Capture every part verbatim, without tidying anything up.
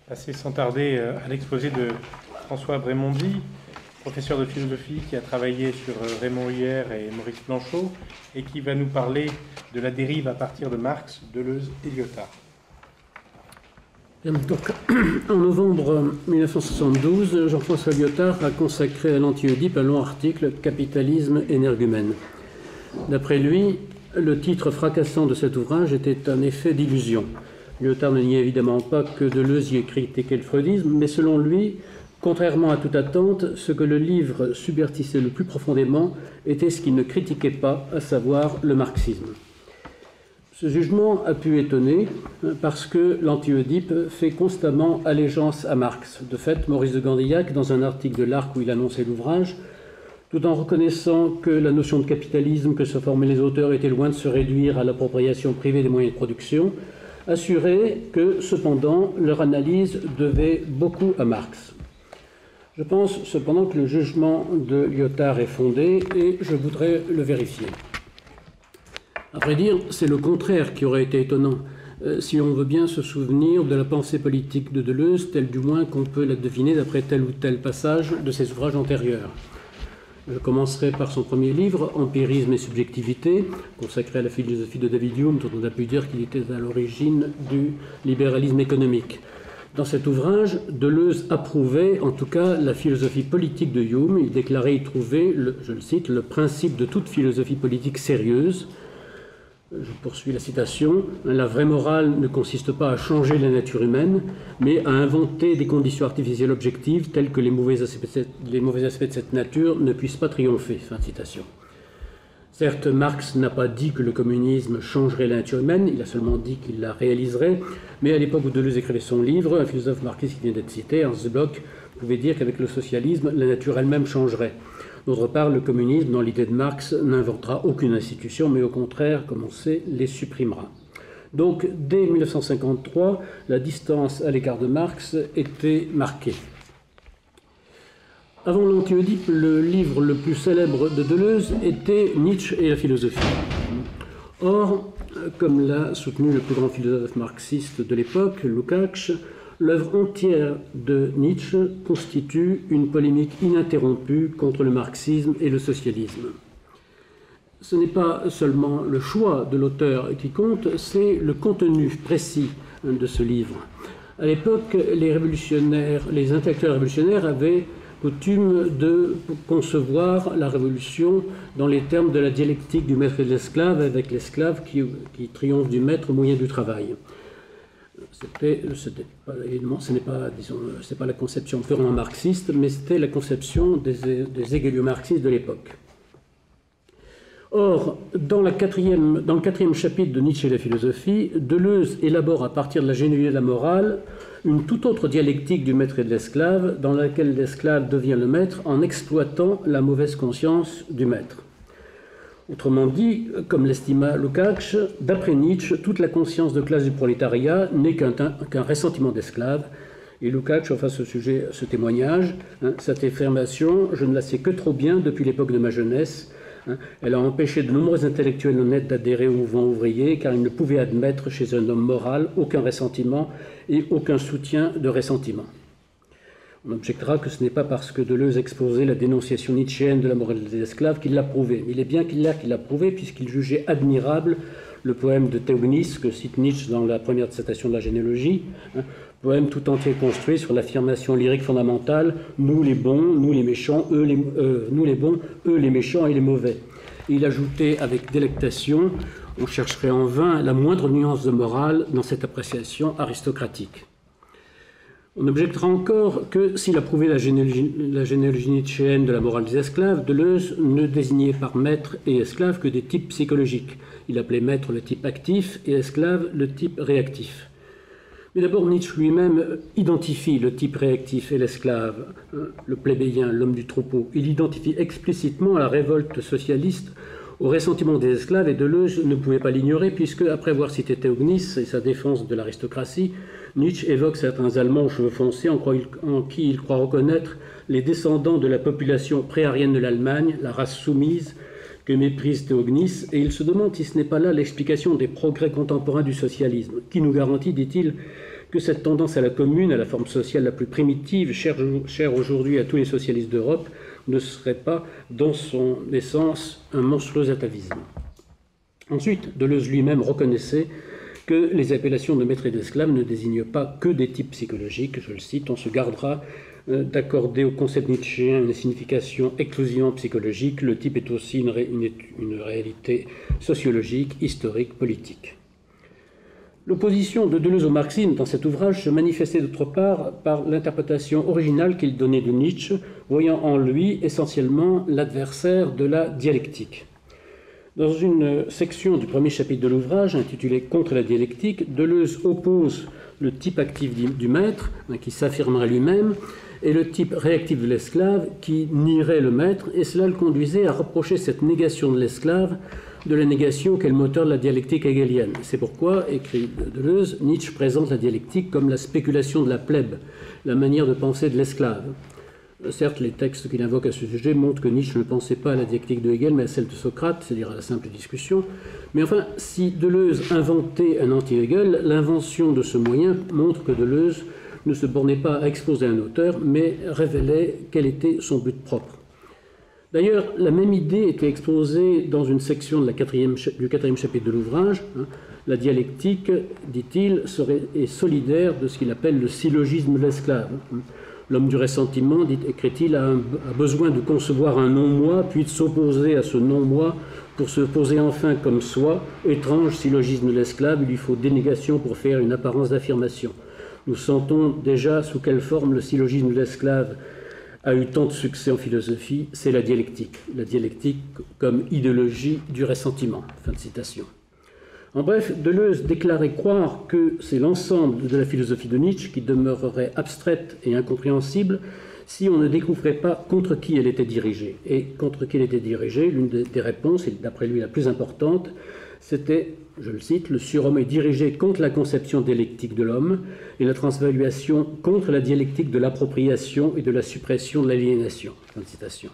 passer sans tarder à l'exposé de François Brémondy, professeur de philosophie qui a travaillé sur Raymond Huyer et Maurice Blanchot et qui va nous parler de la dérive à partir de Marx, Deleuze et Lyotard. Donc, en novembre mille neuf cent soixante-douze, Jean-François Lyotard a consacré à l'Anti-Oedipe un long article « Capitalisme énergumène ». D'après lui, le titre fracassant de cet ouvrage était un effet d'illusion. Lyotard ne niait évidemment pas que Deleuze y ait critiqué le freudisme, mais selon lui, contrairement à toute attente, ce que le livre subvertissait le plus profondément était ce qu'il ne critiquait pas, à savoir le marxisme. Ce jugement a pu étonner parce que l'Anti-Oedipe fait constamment allégeance à Marx. De fait, Maurice de Gandillac, dans un article de l'Arc où il annonçait l'ouvrage, tout en reconnaissant que la notion de capitalisme que se formaient les auteurs était loin de se réduire à l'appropriation privée des moyens de production, assurait que, cependant, leur analyse devait beaucoup à Marx. Je pense cependant que le jugement de Lyotard est fondé et je voudrais le vérifier. À vrai dire, c'est le contraire qui aurait été étonnant, euh, si on veut bien se souvenir de la pensée politique de Deleuze, telle du moins qu'on peut la deviner d'après tel ou tel passage de ses ouvrages antérieurs. Je commencerai par son premier livre, Empirisme et subjectivité, consacré à la philosophie de David Hume, dont on a pu dire qu'il était à l'origine du libéralisme économique. Dans cet ouvrage, Deleuze approuvait en tout cas la philosophie politique de Hume. Il déclarait y trouver, le, je le cite, le principe de toute philosophie politique sérieuse. Je poursuis la citation. La vraie morale ne consiste pas à changer la nature humaine, mais à inventer des conditions artificielles objectives telles que les mauvais aspects, les mauvais aspects de cette nature ne puissent pas triompher. Fin de citation. Certes, Marx n'a pas dit que le communisme changerait la nature humaine, il a seulement dit qu'il la réaliserait, mais à l'époque où Deleuze écrivait son livre, un philosophe marxiste qui vient d'être cité, Ernst Bloch, pouvait dire qu'avec le socialisme, la nature elle-même changerait. D'autre part, le communisme, dans l'idée de Marx, n'inventera aucune institution, mais au contraire, comme on sait, les supprimera. Donc, dès mille neuf cent cinquante-trois, la distance à l'égard de Marx était marquée. Avant l'Anti-Oedipe, le livre le plus célèbre de Deleuze était Nietzsche et la philosophie. Or, comme l'a soutenu le plus grand philosophe marxiste de l'époque, Lukács, l'œuvre entière de Nietzsche constitue une polémique ininterrompue contre le marxisme et le socialisme. Ce n'est pas seulement le choix de l'auteur qui compte, c'est le contenu précis de ce livre. À l'époque, les révolutionnaires, les intellectuels révolutionnaires avaient coutume de concevoir la révolution dans les termes de la dialectique du maître et de l'esclave, avec l'esclave qui, qui triomphe du maître au moyen du travail. C'était, c'était pas, évidemment, ce n'est pas, disons, c'est pas la conception purement marxiste, mais c'était la conception des, des égélio-marxistes de l'époque. Or, dans, la quatrième, dans le quatrième chapitre de Nietzsche et la philosophie, Deleuze élabore à partir de la généalogie de la morale une toute autre dialectique du maître et de l'esclave, dans laquelle l'esclave devient le maître en exploitant la mauvaise conscience du maître. Autrement dit, comme l'estima Lukács, d'après Nietzsche, toute la conscience de classe du prolétariat n'est qu'un qu'un ressentiment d'esclave. Et Lukács offre à ce sujet ce témoignage. Hein, cette affirmation, je ne la sais que trop bien depuis l'époque de ma jeunesse. Hein, elle a empêché de nombreux intellectuels honnêtes d'adhérer au mouvement ouvrier, car ils ne pouvaient admettre chez un homme moral aucun ressentiment et aucun soutien de ressentiment. On objectera que ce n'est pas parce que Deleuze exposait la dénonciation nietzschéenne de la morale des esclaves qu'il l'a prouvé. Mais il est bien qu'il l'a qu'il l'a prouvé, puisqu'il jugeait admirable le poème de Théognis, que cite Nietzsche dans la première dissertation de la généalogie, hein, poème tout entier construit sur l'affirmation lyrique fondamentale « nous les bons, nous les méchants, eux les, euh, nous les bons, eux les méchants et les mauvais ». Et il ajoutait avec délectation « on chercherait en vain la moindre nuance de morale dans cette appréciation aristocratique ». On objectera encore que s'il approuvait la généalogie, la généalogie nietzschéenne de la morale des esclaves, Deleuze ne désignait par maître et esclave que des types psychologiques. Il appelait maître le type actif et esclave le type réactif. Mais d'abord, Nietzsche lui-même identifie le type réactif et l'esclave, le plébéien, l'homme du troupeau. Il identifie explicitement la révolte socialiste au ressentiment des esclaves, et Deleuze ne pouvait pas l'ignorer, puisque, après avoir cité Théognis et sa défense de l'aristocratie, Nietzsche évoque certains Allemands aux cheveux foncés en, en qui il croit reconnaître les descendants de la population pré-aryenne de l'Allemagne, la race soumise que méprise Théognis, et il se demande si ce n'est pas là l'explication des progrès contemporains du socialisme, qui nous garantit, dit-il, que cette tendance à la commune, à la forme sociale la plus primitive, chère, chère aujourd'hui à tous les socialistes d'Europe, ne serait pas, dans son essence, un monstrueux atavisme. Ensuite, Deleuze lui-même reconnaissait que les appellations de maître et d'esclave ne désignent pas que des types psychologiques, je le cite, on se gardera d'accorder au concept nietzschéen une signification exclusivement psychologique, le type est aussi une, ré, une, une réalité sociologique, historique, politique. L'opposition de Deleuze au marxisme dans cet ouvrage se manifestait d'autre part par l'interprétation originale qu'il donnait de Nietzsche, voyant en lui essentiellement l'adversaire de la dialectique. Dans une section du premier chapitre de l'ouvrage, intitulée « Contre la dialectique », Deleuze oppose le type actif du maître, qui s'affirmerait lui-même, et le type réactif de l'esclave, qui nierait le maître, et cela le conduisait à reprocher cette négation de l'esclave de la négation qu'est le moteur de la dialectique hegelienne. C'est pourquoi, écrit Deleuze, Nietzsche présente la dialectique comme la spéculation de la plèbe, la manière de penser de l'esclave. Certes, les textes qu'il invoque à ce sujet montrent que Nietzsche ne pensait pas à la dialectique de Hegel, mais à celle de Socrate, c'est-à-dire à la simple discussion. Mais enfin, si Deleuze inventait un anti-Hegel, l'invention de ce moyen montre que Deleuze ne se bornait pas à exposer un auteur, mais révélait quel était son but propre. D'ailleurs, la même idée était exposée dans une section de la quatrième, du quatrième chapitre de l'ouvrage. Hein. La dialectique, dit-il, serait, est solidaire de ce qu'il appelle le syllogisme de l'esclave. L'homme du ressentiment, dit, écrit-il, a, un, a besoin de concevoir un non-moi, puis de s'opposer à ce non-moi pour se poser enfin comme soi. Étrange syllogisme de l'esclave, il lui faut dénégation pour faire une apparence d'affirmation. Nous sentons déjà sous quelle forme le syllogisme de l'esclave a eu tant de succès en philosophie, c'est la dialectique. La dialectique comme idéologie du ressentiment. Fin de citation. En bref, Deleuze déclarait croire que c'est l'ensemble de la philosophie de Nietzsche qui demeurerait abstraite et incompréhensible si on ne découvrait pas contre qui elle était dirigée. Et contre qui elle était dirigée, l'une des réponses, et d'après lui la plus importante, c'était, je le cite, « le surhomme est dirigé contre la conception dialectique de l'homme et la transvaluation contre la dialectique de l'appropriation et de la suppression de l'aliénation. » Fin de citation.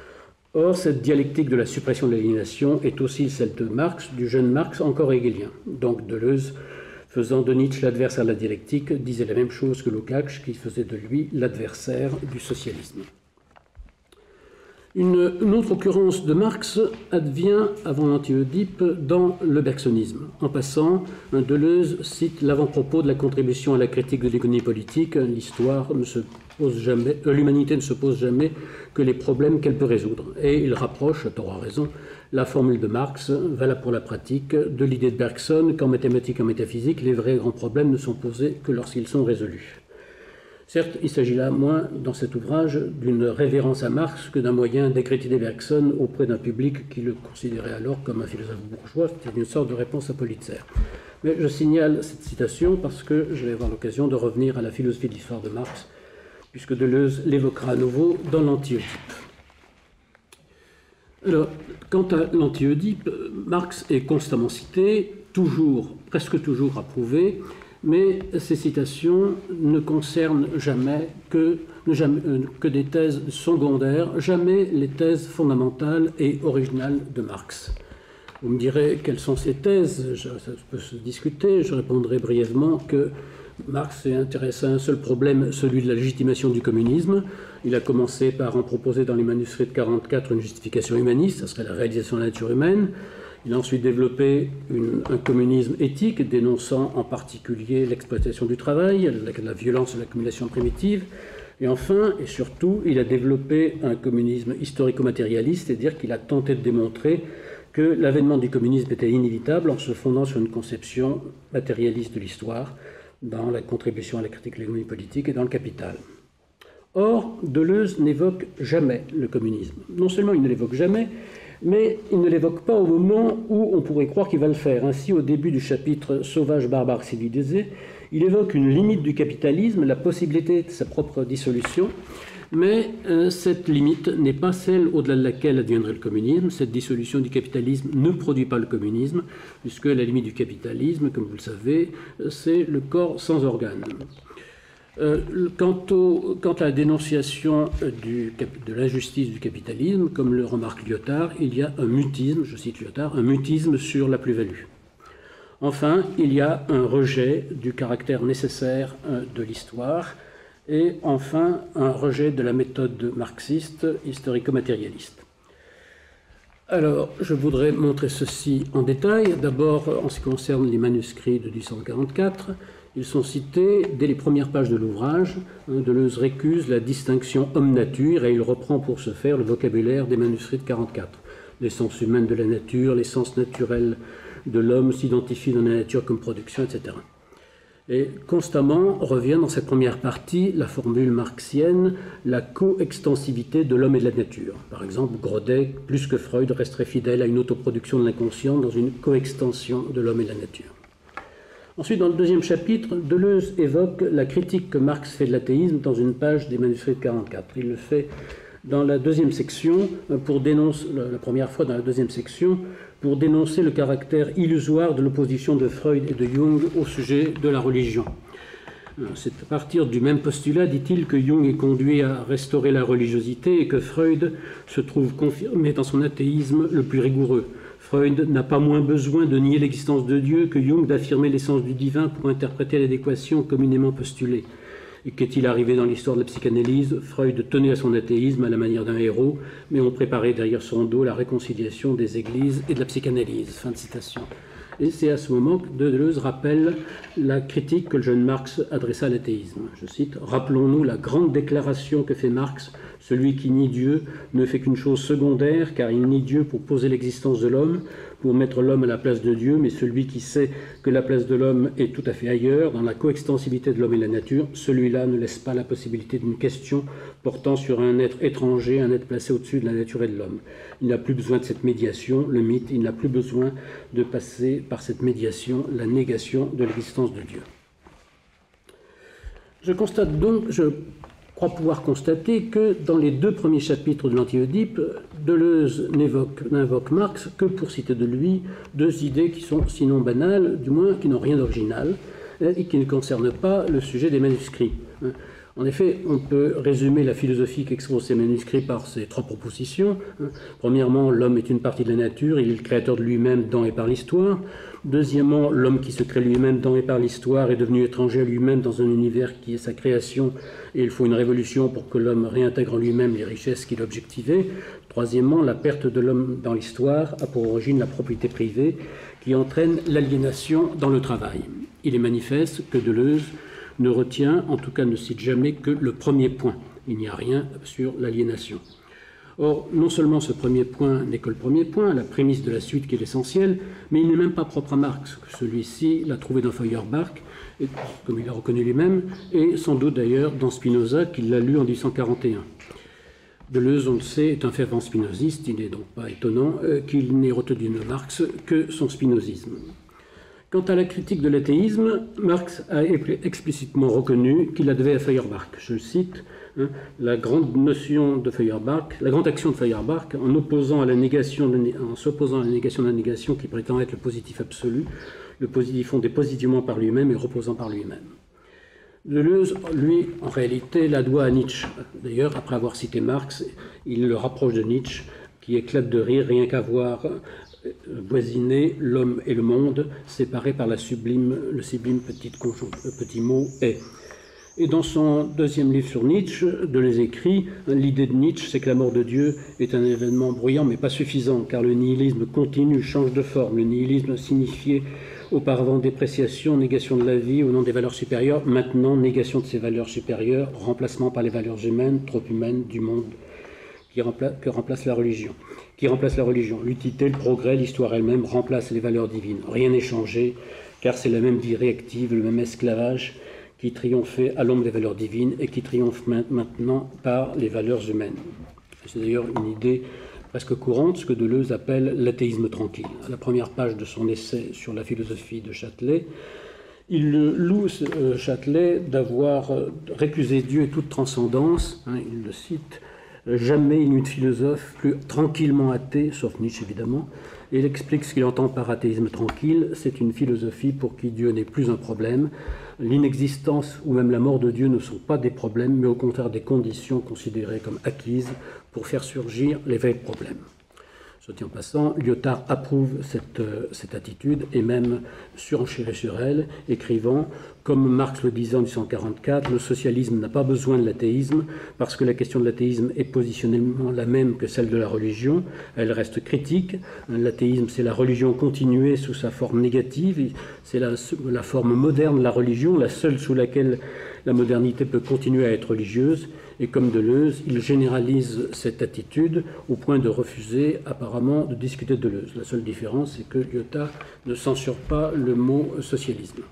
Or, cette dialectique de la suppression de l'aliénation est aussi celle de Marx, du jeune Marx encore hegelien. Donc Deleuze, faisant de Nietzsche l'adversaire de la dialectique, disait la même chose que Lukács, qui faisait de lui l'adversaire du socialisme. Une, une autre occurrence de Marx advient avant l'anti-Oedipe dans le bergsonisme. En passant, Deleuze cite l'avant-propos de la contribution à la critique de l'économie politique. L'histoire ne se pose jamais, euh, l'humanité ne se pose jamais que les problèmes qu'elle peut résoudre. Et il rapproche, à tort à raison, la formule de Marx, valable pour la pratique, de l'idée de Bergson qu'en mathématiques et en métaphysique, les vrais grands problèmes ne sont posés que lorsqu'ils sont résolus. Certes, il s'agit là, moins, dans cet ouvrage, d'une révérence à Marx que d'un moyen d'écrétiner Bergson auprès d'un public qui le considérait alors comme un philosophe bourgeois. C'était une sorte de réponse à Pulitzer. Mais je signale cette citation parce que je vais avoir l'occasion de revenir à la philosophie de l'histoire de Marx, puisque Deleuze l'évoquera à nouveau dans l'anti-Oedipe. Alors, quant à l'anti-Oedipe, Marx est constamment cité, toujours, presque toujours approuvé, mais ces citations ne concernent jamais que, jamais, que des thèses secondaires, jamais les thèses fondamentales et originales de Marx. Vous me direz quelles sont ces thèses, ça peut se discuter, je répondrai brièvement que Marx s'est intéressé à un seul problème, celui de la légitimation du communisme. Il a commencé par en proposer dans les manuscrits de mille neuf cent quarante-quatre une justification humaniste, ça serait la réalisation de la nature humaine. Il a ensuite développé une, un communisme éthique, dénonçant en particulier l'exploitation du travail, la, la violence de l'accumulation primitive. Et enfin, et surtout, il a développé un communisme historico-matérialiste, c'est-à-dire qu'il a tenté de démontrer que l'avènement du communisme était inévitable en se fondant sur une conception matérialiste de l'histoire, dans la contribution à la critique de l'économie politique et dans le Capital. Or, Deleuze n'évoque jamais le communisme. Non seulement il ne l'évoque jamais, mais il ne l'évoque pas au moment où on pourrait croire qu'il va le faire. Ainsi, au début du chapitre « Sauvage, barbare, civilisé », il évoque une limite du capitalisme, la possibilité de sa propre dissolution, mais euh, cette limite n'est pas celle au-delà de laquelle adviendrait le communisme. Cette dissolution du capitalisme ne produit pas le communisme, puisque la limite du capitalisme, comme vous le savez, c'est le corps sans organes. Euh, quant, au, quant à la dénonciation du, de l'injustice du capitalisme, comme le remarque Lyotard, il y a un mutisme, je cite Lyotard, un mutisme sur la plus-value. Enfin, il y a un rejet du caractère nécessaire de l'histoire et enfin un rejet de la méthode marxiste historico-matérialiste. Alors, je voudrais montrer ceci en détail. D'abord, en ce qui concerne les manuscrits de mille huit cent quarante-quatre, ils sont cités dès les premières pages de l'ouvrage. Deleuze récuse la distinction homme-nature et il reprend pour ce faire le vocabulaire des manuscrits de mille neuf cent quarante-quatre. L'essence humaine de la nature, l'essence naturelle de l'homme s'identifie dans la nature comme production, et cetera. Et constamment revient dans cette première partie la formule marxienne, la coextensivité de l'homme et de la nature. Par exemple, Grodek, plus que Freud, resterait fidèle à une autoproduction de l'inconscient dans une coextension de l'homme et de la nature. Ensuite, dans le deuxième chapitre, Deleuze évoque la critique que Marx fait de l'athéisme dans une page des manuscrits de mille neuf cent quarante-quatre. Il le fait dans la deuxième section, pour dénoncer, la première fois dans la deuxième section, pour dénoncer le caractère illusoire de l'opposition de Freud et de Jung au sujet de la religion. C'est à partir du même postulat, dit-il, que Jung est conduit à restaurer la religiosité et que Freud se trouve confirmé dans son athéisme le plus rigoureux. Freud n'a pas moins besoin de nier l'existence de Dieu que Jung d'affirmer l'essence du divin pour interpréter l'adéquation communément postulée. Et qu'est-il arrivé dans l'histoire de la psychanalyse? Freud tenait à son athéisme à la manière d'un héros, mais on préparait derrière son dos la réconciliation des églises et de la psychanalyse. Fin de citation. Et c'est à ce moment que Deleuze rappelle la critique que le jeune Marx adressa à l'athéisme. Je cite, « Rappelons-nous la grande déclaration que fait Marx, celui qui nie Dieu ne fait qu'une chose secondaire, car il nie Dieu pour poser l'existence de l'homme, pour mettre l'homme à la place de Dieu, mais celui qui sait que la place de l'homme est tout à fait ailleurs, dans la coextensivité de l'homme et la nature, celui-là ne laisse pas la possibilité d'une question portant sur un être étranger, un être placé au-dessus de la nature et de l'homme. Il n'a plus besoin de cette médiation, le mythe, il n'a plus besoin de passer par cette médiation, la négation de l'existence de Dieu. » Je constate donc, je crois pouvoir constater que dans les deux premiers chapitres de l'Anti-Oedipe, Deleuze n'invoque Marx que pour citer de lui deux idées qui sont sinon banales, du moins qui n'ont rien d'original et qui ne concernent pas le sujet des manuscrits. En effet, on peut résumer la philosophie qu'exposent ces manuscrits par ces trois propositions. Premièrement, l'homme est une partie de la nature, il est le créateur de lui-même dans et par l'histoire. Deuxièmement, l'homme qui se crée lui-même dans et par l'histoire est devenu étranger à lui-même dans un univers qui est sa création, et il faut une révolution pour que l'homme réintègre en lui-même les richesses qu'il objectivait. Troisièmement, la perte de l'homme dans l'histoire a pour origine la propriété privée qui entraîne l'aliénation dans le travail. Il est manifeste que Deleuze ne retient, en tout cas ne cite jamais, que le premier point. Il n'y a rien sur l'aliénation. Or, non seulement ce premier point n'est que le premier point, la prémisse de la suite qui est l'essentiel, mais il n'est même pas propre à Marx. Celui-ci l'a trouvé dans Feuerbach, et, comme il l'a reconnu lui-même, et sans doute d'ailleurs dans Spinoza, qu'il l'a lu en mille huit cent quarante et un. Deleuze, on le sait, est un fervent spinoziste, il n'est donc pas étonnant euh, qu'il n'ait retenu de Marx que son spinozisme. Quant à la critique de l'athéisme, Marx a explicitement reconnu qu'il la devait à Feuerbach. Je le cite, hein, la grande notion de Feuerbach, la grande action de Feuerbach, en opposant à la négation, de, en s'opposant à la négation de la négation qui prétend être le positif absolu, le positif fondé positivement par lui-même et reposant par lui-même. Deleuze, lui, en réalité, la doit à Nietzsche. D'ailleurs, après avoir cité Marx, il le rapproche de Nietzsche, qui éclate de rire rien qu'à voir voisiner l'homme et le monde, séparés par la sublime, le sublime petit, petit mot « est ». Et dans son deuxième livre sur Nietzsche, Deleuze écrit « L'idée de Nietzsche, c'est que la mort de Dieu est un événement bruyant mais pas suffisant, car le nihilisme continu change de forme. Le nihilisme signifiait auparavant dépréciation, négation de la vie au nom des valeurs supérieures, maintenant négation de ces valeurs supérieures, remplacement par les valeurs humaines, trop humaines, du monde, qui remplace, que remplace la religion. qui remplace la religion. L'utilité, le progrès, l'histoire elle-même remplacent les valeurs divines. Rien n'est changé, car c'est la même vie réactive, le même esclavage qui triomphait à l'ombre des valeurs divines et qui triomphe maintenant par les valeurs humaines. C'est d'ailleurs une idée presque courante, ce que Deleuze appelle l'athéisme tranquille. À la première page de son essai sur la philosophie de Châtelet, il loue euh, Châtelet d'avoir récusé Dieu et toute transcendance, hein, il le cite. Jamais il n'y eut de philosophe plus tranquillement athée, sauf Nietzsche évidemment, et il explique ce qu'il entend par athéisme tranquille. C'est une philosophie pour qui Dieu n'est plus un problème. L'inexistence ou même la mort de Dieu ne sont pas des problèmes, mais au contraire des conditions considérées comme acquises pour faire surgir les vrais problèmes. Soit dit en passant, Lyotard approuve cette, euh, cette attitude et même surenchérit sur elle, écrivant « Comme Marx le disait en mille huit cent quarante-quatre, le socialisme n'a pas besoin de l'athéisme parce que la question de l'athéisme est positionnellement la même que celle de la religion. Elle reste critique. L'athéisme, c'est la religion continuée sous sa forme négative. C'est la, la forme moderne de la religion, la seule sous laquelle la modernité peut continuer à être religieuse. Et comme Deleuze, il généralise cette attitude au point de refuser apparemment de discuter de Deleuze. La seule différence, c'est que Lyotard ne censure pas le mot socialisme.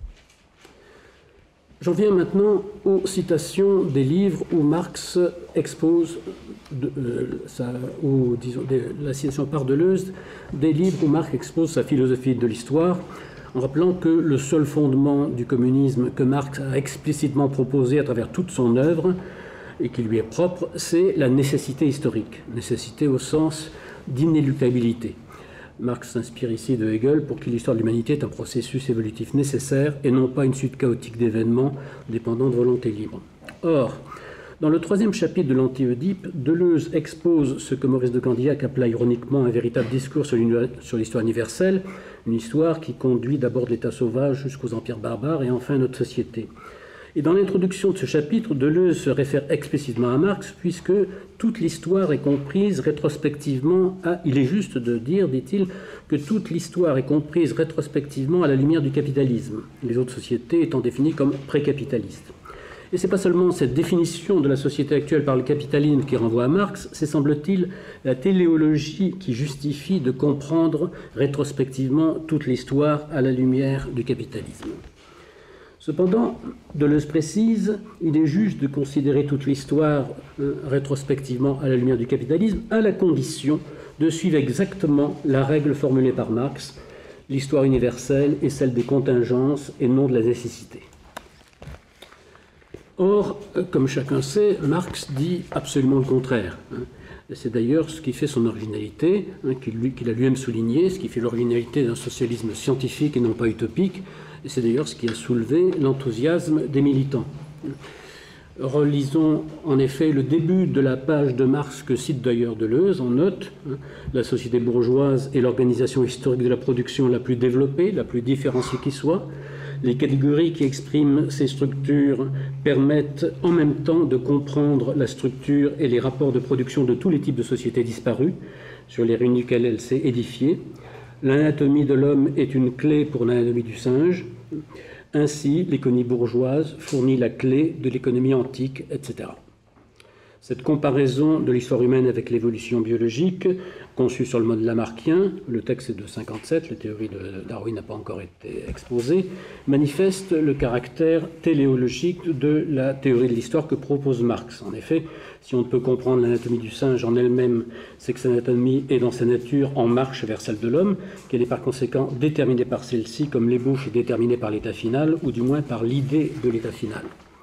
J'en viens maintenant aux citations des livres où Marx expose, de, euh, sa, ou disons, de, la citation par Deleuze, des livres où Marx expose sa philosophie de l'histoire, en rappelant que le seul fondement du communisme que Marx a explicitement proposé à travers toute son œuvre, et qui lui est propre, c'est la nécessité historique, nécessité au sens d'inéluctabilité. Marx s'inspire ici de Hegel pour qui l'histoire de l'humanité est un processus évolutif nécessaire et non pas une suite chaotique d'événements dépendant de volonté libre. Or, dans le troisième chapitre de l'Anti-Oedipe, Deleuze expose ce que Maurice de Candillac appela ironiquement un véritable discours sur l'histoire universelle, une histoire qui conduit d'abord de l'état sauvage jusqu'aux empires barbares et enfin notre société. Et dans l'introduction de ce chapitre, Deleuze se réfère explicitement à Marx, puisque toute l'histoire est comprise rétrospectivement à... Il est juste de dire, dit-il, que toute l'histoire est comprise rétrospectivement à la lumière du capitalisme, les autres sociétés étant définies comme précapitalistes. Et ce n'est pas seulement cette définition de la société actuelle par le capitalisme qui renvoie à Marx, c'est, semble-t-il, la téléologie qui justifie de comprendre rétrospectivement toute l'histoire à la lumière du capitalisme. Cependant, Deleuze précise, il est juste de considérer toute l'histoire euh, rétrospectivement à la lumière du capitalisme, à la condition de suivre exactement la règle formulée par Marx, l'histoire universelle est celle des contingences et non de la nécessité. Or, comme chacun sait, Marx dit absolument le contraire. C'est d'ailleurs ce qui fait son originalité, hein, qu'il a lui-même souligné, ce qui fait l'originalité d'un socialisme scientifique et non pas utopique, et c'est d'ailleurs ce qui a soulevé l'enthousiasme des militants. Relisons en effet le début de la page de Marx que cite d'ailleurs Deleuze en note. Hein, la société bourgeoise est l'organisation historique de la production la plus développée, la plus différenciée qui soit. Les catégories qui expriment ces structures permettent en même temps de comprendre la structure et les rapports de production de tous les types de sociétés disparues sur les ruines duquel elle s'est édifiée. L'anatomie de l'homme est une clé pour l'anatomie du singe. Ainsi, l'économie bourgeoise fournit la clé de l'économie antique, et cetera. Cette comparaison de l'histoire humaine avec l'évolution biologique, conçue sur le mode lamarckien, le texte est de cinquante-sept, la théorie de Darwin n'a pas encore été exposée, manifeste le caractère téléologique de la théorie de l'histoire que propose Marx. En effet, si on ne peut comprendre l'anatomie du singe en elle-même, c'est que cette anatomie est dans sa nature en marche vers celle de l'homme, qu'elle est par conséquent déterminée par celle-ci comme l'ébauche est déterminée par l'état final, ou du moins par l'idée de l'état final.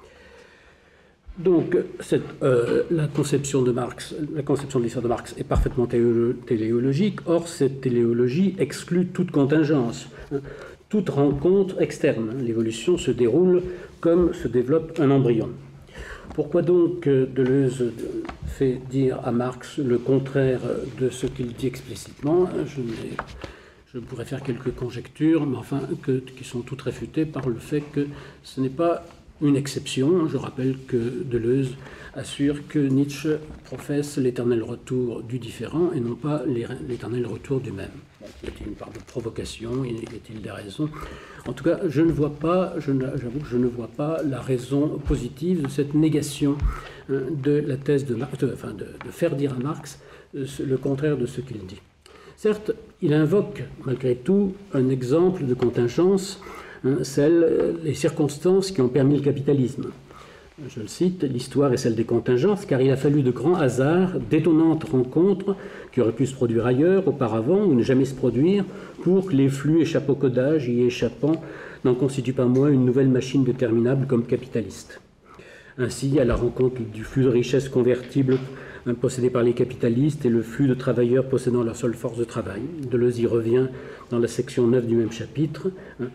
Donc, cette, euh, la conception de Marx, la conception de l'histoire de Marx est parfaitement téléologique. Or, cette téléologie exclut toute contingence, hein, toute rencontre externe. L'évolution se déroule comme se développe un embryon. Pourquoi donc Deleuze fait dire à Marx le contraire de ce qu'il dit explicitement? Je, je pourrais faire quelques conjectures, mais enfin, que, qui sont toutes réfutées par le fait que ce n'est pas une exception. Je rappelle que Deleuze assure que Nietzsche professe l'éternel retour du différent et non pas l'éternel retour du même. Y a-t-il une part de provocation? Y a-t-il des raisons? En tout cas, je ne vois pas, j'avoue que je ne vois pas la raison positive de cette négation de la thèse de Marx, de, enfin de, de faire dire à Marx le contraire de ce qu'il dit. Certes, il invoque malgré tout un exemple de contingence, hein, celles, les circonstances qui ont permis le capitalisme. Je le cite, l'histoire est celle des contingences, car il a fallu de grands hasards, d'étonnantes rencontres qui auraient pu se produire ailleurs, auparavant, ou ne jamais se produire, pour que les flux échappocodages y échappant n'en constituent pas moins une nouvelle machine déterminable comme capitaliste. Ainsi, à la rencontre du flux de richesses convertibles possédé par les capitalistes et le flux de travailleurs possédant leur seule force de travail. Deleuze y revient dans la section neuf du même chapitre.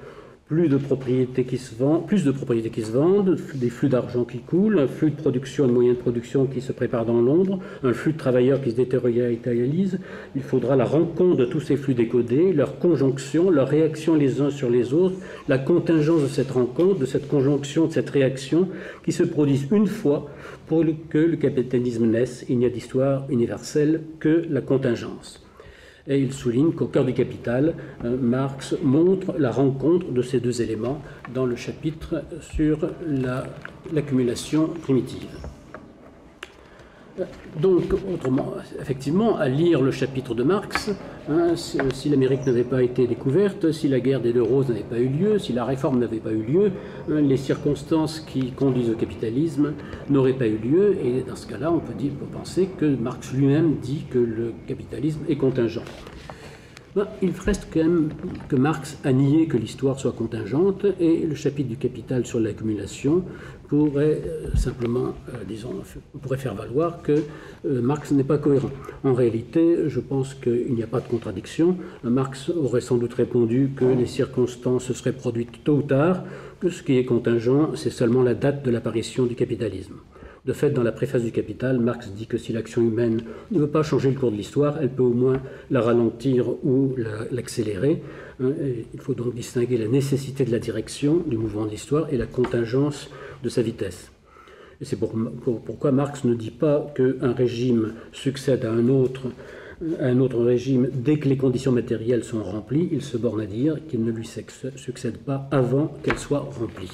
plus de propriétés qui se vendent, plus de propriétés qui se vendent, des flux d'argent qui coulent, un flux de production et de moyens de production qui se préparent dans l'ombre, un flux de travailleurs qui se déterritorialise. Il faudra la rencontre de tous ces flux décodés, leur conjonction, leur réaction les uns sur les autres, la contingence de cette rencontre, de cette conjonction, de cette réaction qui se produisent une fois pour que le capitalisme naisse. Il n'y a d'histoire universelle que la contingence. Et il souligne qu'au cœur du Capital, euh, Marx montre la rencontre de ces deux éléments dans le chapitre sur la, l'accumulation primitive. Donc, autrement, effectivement, à lire le chapitre de Marx, hein, si, si l'Amérique n'avait pas été découverte, si la guerre des deux roses n'avait pas eu lieu, si la réforme n'avait pas eu lieu, hein, les circonstances qui conduisent au capitalisme n'auraient pas eu lieu, et dans ce cas-là, on peut, dire, on peut penser que Marx lui-même dit que le capitalisme est contingent. Ben, il reste quand même que Marx a nié que l'histoire soit contingente, et le chapitre du Capital sur l'accumulation pourrait euh, simplement, euh, disons, pourrait faire valoir que euh, Marx n'est pas cohérent. En réalité, je pense qu'il n'y a pas de contradiction. Marx aurait sans doute répondu que les circonstances se seraient produites tôt ou tard, que ce qui est contingent, c'est seulement la date de l'apparition du capitalisme. De fait, dans la préface du Capital, Marx dit que si l'action humaine ne veut pas changer le cours de l'histoire, elle peut au moins la ralentir ou la, l'accélérer. Il faut donc distinguer la nécessité de la direction du mouvement de l'histoire et la contingence de sa vitesse. Et c'est pour, pour, pourquoi Marx ne dit pas qu'un régime succède à un autre, à un autre régime dès que les conditions matérielles sont remplies. Il se borne à dire qu'il ne lui succède pas avant qu'elles soient remplies.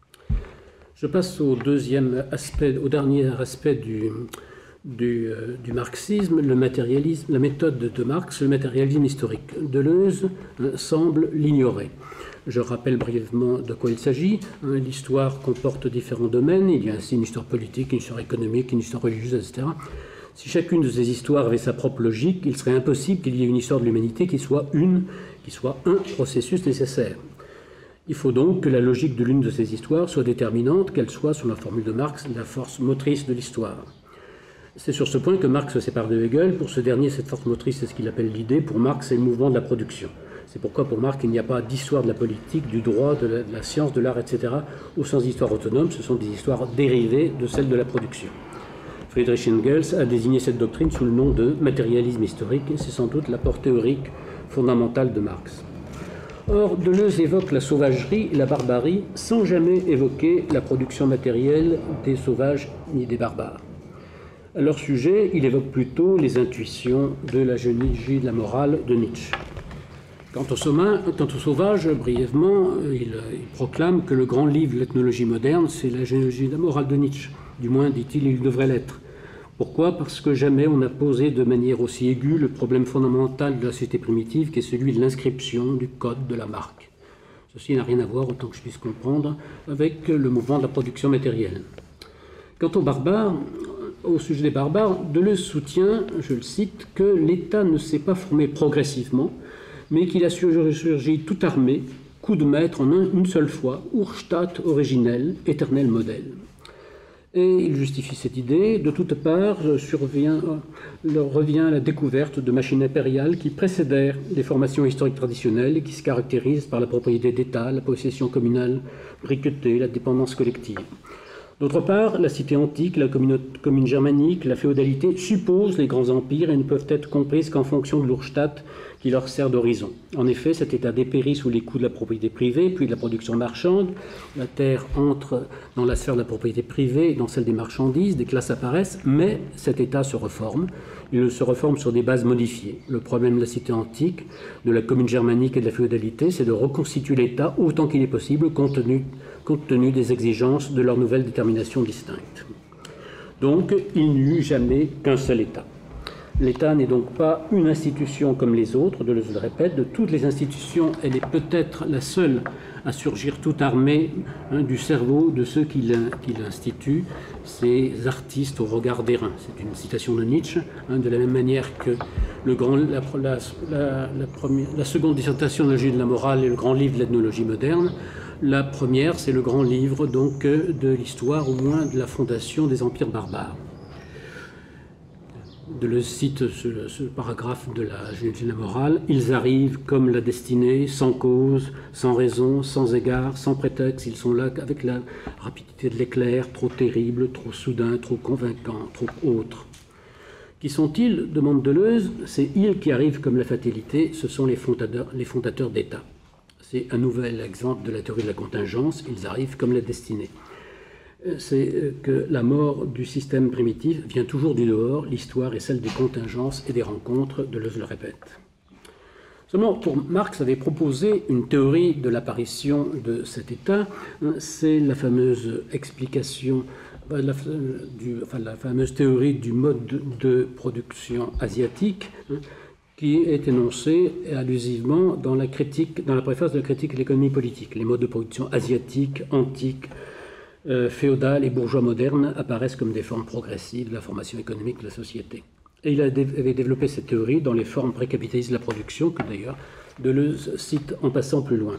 Je passe au deuxième aspect, au dernier aspect du, du, euh, du marxisme, le matérialisme, la méthode de, de Marx, le matérialisme historique. Deleuze euh, semble l'ignorer. Je rappelle brièvement de quoi il s'agit. Hein, l'histoire comporte différents domaines. Il y a ainsi une histoire politique, une histoire économique, une histoire religieuse, et cetera. Si chacune de ces histoires avait sa propre logique, il serait impossible qu'il y ait une histoire de l'humanité qui soit une, qui soit un processus nécessaire. Il faut donc que la logique de l'une de ces histoires soit déterminante, qu'elle soit, sur la formule de Marx, la force motrice de l'histoire. C'est sur ce point que Marx se sépare de Hegel. Pour ce dernier, cette force motrice, c'est ce qu'il appelle l'idée. Pour Marx, c'est le mouvement de la production. C'est pourquoi, pour Marx, il n'y a pas d'histoire de la politique, du droit, de la, de la science, de l'art, et cetera, au sens d'histoire autonome. Ce sont des histoires dérivées de celles de la production. Friedrich Engels a désigné cette doctrine sous le nom de matérialisme historique, et c'est sans doute l'apport théorique fondamental de Marx. Or, Deleuze évoque la sauvagerie et la barbarie sans jamais évoquer la production matérielle des sauvages ni des barbares. À leur sujet, il évoque plutôt les intuitions de la généalogie de la morale de Nietzsche. Quant au, sommin, quant au sauvage, brièvement, il, il proclame que le grand livre de l'ethnologie moderne, c'est la généalogie de la morale de Nietzsche. Du moins, dit-il, il devrait l'être. Pourquoi ? Parce que jamais on n'a posé de manière aussi aiguë le problème fondamental de la société primitive qui est celui de l'inscription du code de la marque. Ceci n'a rien à voir, autant que je puisse comprendre, avec le mouvement de la production matérielle. Quant aux barbares, au sujet des barbares, Deleuze soutient, je le cite, que l'État ne s'est pas formé progressivement, mais qu'il a surgi tout armé, coup de maître en un, une seule fois, Urstadt originel, éternel modèle. Et il justifie cette idée. De toutes parts survient, revient la découverte de machines impériales qui précédèrent les formations historiques traditionnelles et qui se caractérisent par la propriété d'État, la possession communale briquetée, la dépendance collective. D'autre part, la cité antique, la commune, commune germanique, la féodalité supposent les grands empires et ne peuvent être comprises qu'en fonction de l'Urstadt qui leur sert d'horizon. En effet, cet État dépérit sous les coups de la propriété privée, puis de la production marchande. La terre entre dans la sphère de la propriété privée et dans celle des marchandises, des classes apparaissent, mais cet État se reforme. Il se reforme sur des bases modifiées. Le problème de la cité antique, de la commune germanique et de la féodalité, c'est de reconstituer l'État autant qu'il est possible compte tenu, compte tenu des exigences de leur nouvelle détermination distincte. Donc, il n'y eut jamais qu'un seul État. L'État n'est donc pas une institution comme les autres, Deleuze le répète. De toutes les institutions, elle est peut-être la seule à surgir toute armée hein, du cerveau de ceux qui l'instituent, ces artistes au regard d'airain. C'est une citation de Nietzsche, hein, de la même manière que le grand, la, la, la, la, première, la seconde dissertation de de la morale et le grand livre de l'ethnologie moderne. La première, c'est le grand livre donc, de l'histoire, au moins de la fondation des empires barbares. Deleuze cite ce, ce paragraphe de la Généalogie de la morale. Ils arrivent comme la destinée, sans cause, sans raison, sans égard, sans prétexte. Ils sont là avec la rapidité de l'éclair, trop terrible, trop soudain, trop convaincant, trop autre. Qui sont-ils? Demande Deleuze. C'est ils qui arrivent comme la fatalité, ce sont les fondateurs, les fondateurs d'État. C'est un nouvel exemple de la théorie de la contingence. Ils arrivent comme la destinée. C'est que la mort du système primitif vient toujours du dehors, l'histoire est celle des contingences et des rencontres, Deleuze le répète. Seulement, pour Marx avait proposé une théorie de l'apparition de cet état, c'est la fameuse explication, la, du, enfin, la fameuse théorie du mode de, de production asiatique, hein, qui est énoncée allusivement dans la, critique, dans la préface de la critique de l'économie politique. Les modes de production asiatiques, antiques, Euh, féodales et bourgeois modernes apparaissent comme des formes progressives de la formation économique de la société. Et il avait développé cette théorie dans les formes précapitalistes de la production, que d'ailleurs Deleuze cite en passant plus loin.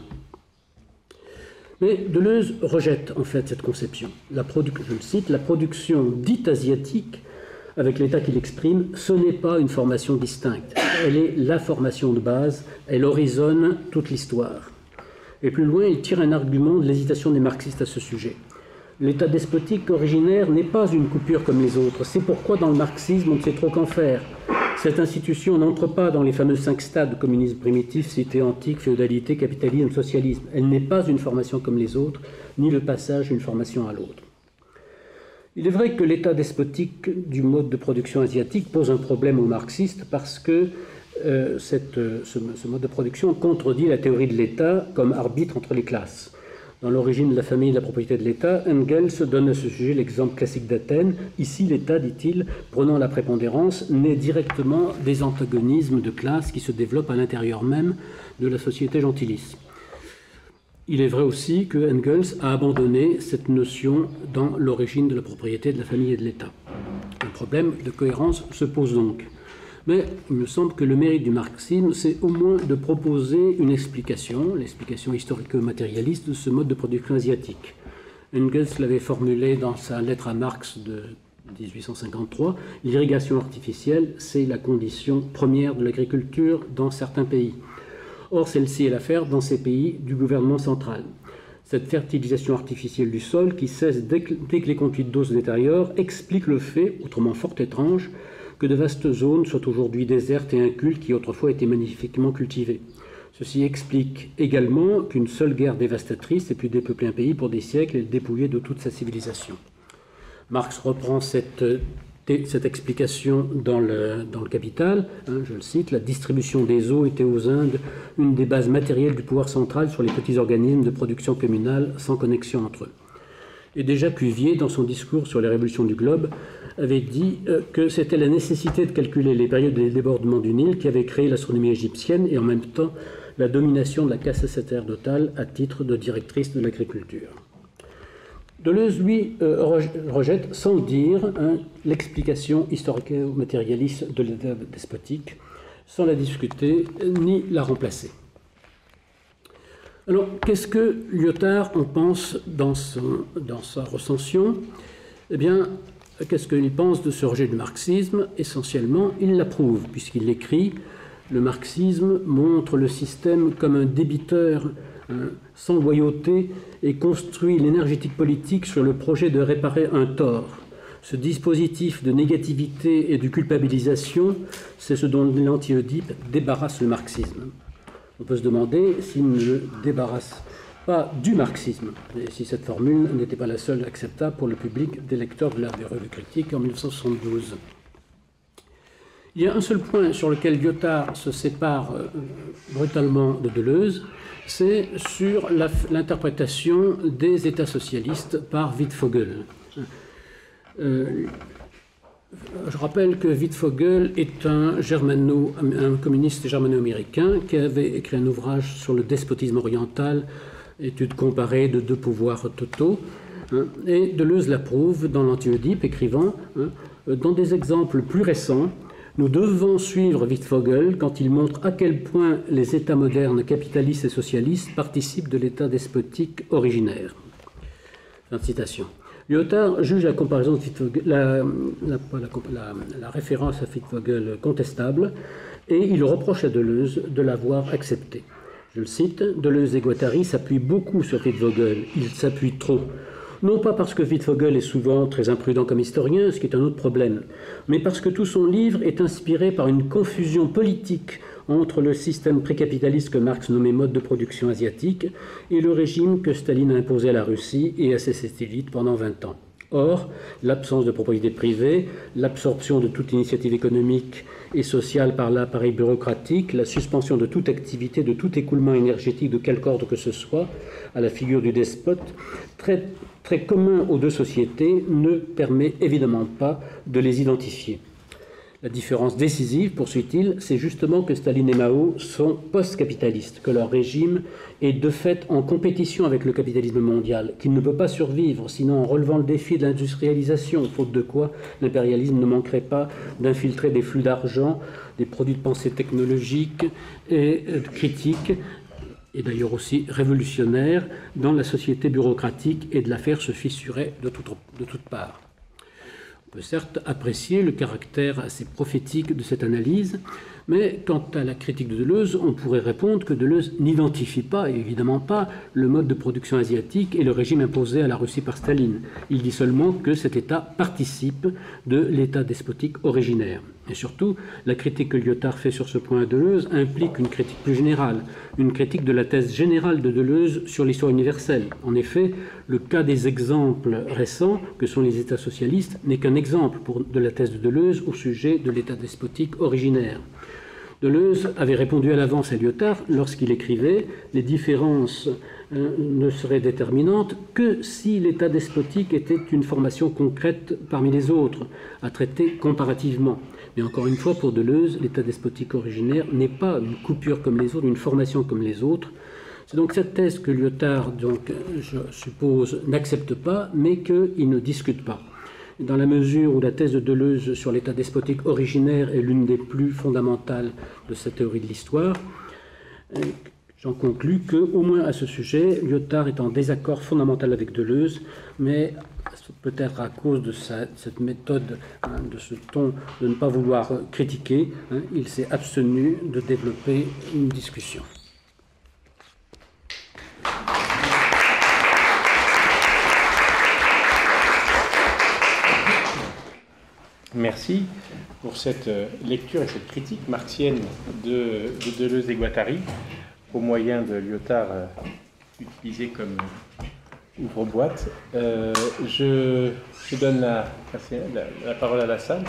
Mais Deleuze rejette en fait cette conception. La je le cite, la production dite asiatique, avec l'état qu'il exprime, ce n'est pas une formation distincte. Elle est la formation de base, elle horizonne toute l'histoire. Et plus loin, il tire un argument de l'hésitation des marxistes à ce sujet. L'état despotique originaire n'est pas une coupure comme les autres. C'est pourquoi dans le marxisme, on ne sait trop qu'en faire. Cette institution n'entre pas dans les fameux cinq stades de communisme primitif, cité antique, féodalité, capitalisme, socialisme. Elle n'est pas une formation comme les autres, ni le passage d'une formation à l'autre. Il est vrai que l'état despotique du mode de production asiatique pose un problème aux marxistes parce que euh, cette, ce, ce mode de production contredit la théorie de l'État comme arbitre entre les classes. Dans l'origine de la famille et de la propriété de l'État, Engels donne à ce sujet l'exemple classique d'Athènes. Ici, l'État, dit-il, prenant la prépondérance, naît directement des antagonismes de classe qui se développent à l'intérieur même de la société gentiliste. Il est vrai aussi que Engels a abandonné cette notion dans l'origine de la propriété de la famille et de l'État. Un problème de cohérence se pose donc. Mais il me semble que le mérite du marxisme, c'est au moins de proposer une explication, l'explication historico-matérialiste de ce mode de production asiatique. Engels l'avait formulé dans sa lettre à Marx de dix-huit cent cinquante-trois, l'irrigation artificielle, c'est la condition première de l'agriculture dans certains pays. Or, celle-ci est l'affaire dans ces pays du gouvernement central. Cette fertilisation artificielle du sol, qui cesse dès que, dès que les conduites d'eau se détériorent, explique le fait, autrement fort étrange, que de vastes zones soient aujourd'hui désertes et incultes qui autrefois étaient magnifiquement cultivées. Ceci explique également qu'une seule guerre dévastatrice ait pu dépeupler un pays pour des siècles et le dépouiller de toute sa civilisation. Marx reprend cette, cette explication dans le, dans le Capital, hein, je le cite, la distribution des eaux était aux Indes une des bases matérielles du pouvoir central sur les petits organismes de production communale sans connexion entre eux. Et déjà Cuvier, dans son discours sur les révolutions du globe, avait dit que c'était la nécessité de calculer les périodes des débordements du Nil qui avait créé l'astronomie égyptienne et en même temps la domination de la caste sacerdotale à titre de directrice de l'agriculture. Deleuze, lui, euh, rejette sans le dire hein, l'explication historico-matérialiste de l'état despotique, sans la discuter ni la remplacer. Alors, qu'est-ce que Lyotard en pense dans, son, dans sa recension? Eh bien, qu'est-ce qu'il pense de ce rejet du marxisme? Essentiellement, il l'approuve, puisqu'il écrit « Le marxisme montre le système comme un débiteur hein, sans loyauté et construit l'énergétique politique sur le projet de réparer un tort. Ce dispositif de négativité et de culpabilisation, c'est ce dont l'anti-Oedipe débarrasse le marxisme. » On peut se demander s'il ne le débarrasse pas du marxisme, et si cette formule n'était pas la seule acceptable pour le public des lecteurs de la Revue critique en mille neuf cent soixante-douze. Il y a un seul point sur lequel Lyotard se sépare euh, brutalement de Deleuze, c'est sur l'interprétation des États socialistes par Wittfogel. Euh, Je rappelle que Wittfogel est un, germano, un communiste germano-américain qui avait écrit un ouvrage sur le despotisme oriental, étude comparée de deux pouvoirs totaux. Hein, et Deleuze l'approuve dans l'Anti-Oedipe, écrivant hein, « Dans des exemples plus récents, nous devons suivre Wittfogel quand il montre à quel point les États modernes capitalistes et socialistes participent de l'État despotique originaire. » Fin de citation. Lyotard juge la comparaison de Wittfogel, la, la, la, la référence à Wittfogel contestable, et il reproche à Deleuze de l'avoir acceptée. Je le cite, « Deleuze et Guattari s'appuient beaucoup sur Wittfogel, ils s'appuient trop. Non pas parce que Wittfogel est souvent très imprudent comme historien, ce qui est un autre problème, mais parce que tout son livre est inspiré par une confusion politique entre le système précapitaliste que Marx nommait mode de production asiatique et le régime que Staline a imposé à la Russie et à ses satellites pendant vingt ans. Or, l'absence de propriété privée, l'absorption de toute initiative économique et sociale par l'appareil bureaucratique, la suspension de toute activité, de tout écoulement énergétique de quelque ordre que ce soit, à la figure du despote, très, très commun aux deux sociétés, ne permet évidemment pas de les identifier. La différence décisive, poursuit-il, c'est justement que Staline et Mao sont post-capitalistes, que leur régime est de fait en compétition avec le capitalisme mondial, qu'il ne peut pas survivre sinon en relevant le défi de l'industrialisation, faute de quoi l'impérialisme ne manquerait pas d'infiltrer des flux d'argent, des produits de pensée technologique et critique, et d'ailleurs aussi révolutionnaire, dans la société bureaucratique, et de l'affaire se fissurait de toutes de toute parts. On peut certes apprécier le caractère assez prophétique de cette analyse, mais quant à la critique de Deleuze, on pourrait répondre que Deleuze n'identifie pas, et évidemment pas, le mode de production asiatique et le régime imposé à la Russie par Staline. Il dit seulement que cet État participe de l'État despotique originaire. Et surtout, la critique que Lyotard fait sur ce point à Deleuze implique une critique plus générale, une critique de la thèse générale de Deleuze sur l'histoire universelle. En effet, le cas des exemples récents, que sont les États socialistes, n'est qu'un exemple pour, de la thèse de Deleuze au sujet de l'État despotique originaire. Deleuze avait répondu à l'avance à Lyotard lorsqu'il écrivait « Les différences euh, ne seraient déterminantes que si l'État despotique était une formation concrète parmi les autres, à traiter comparativement. » Mais encore une fois, pour Deleuze, l'État despotique originaire n'est pas une coupure comme les autres, une formation comme les autres. C'est donc cette thèse que Lyotard, donc, je suppose, n'accepte pas, mais qu'il ne discute pas. Dans la mesure où la thèse de Deleuze sur l'État despotique originaire est l'une des plus fondamentales de cette théorie de l'histoire, j'en conclus qu'au moins à ce sujet, Lyotard est en désaccord fondamental avec Deleuze, mais peut-être à cause de sa, cette méthode, hein, de ce ton de ne pas vouloir critiquer, hein, il s'est abstenu de développer une discussion. Merci pour cette lecture et cette critique marxienne de, de Deleuze et Guattari, au moyen de Lyotard euh, utilisé comme ouvre-boîte. Euh, je, je donne la, la, la parole à la salle.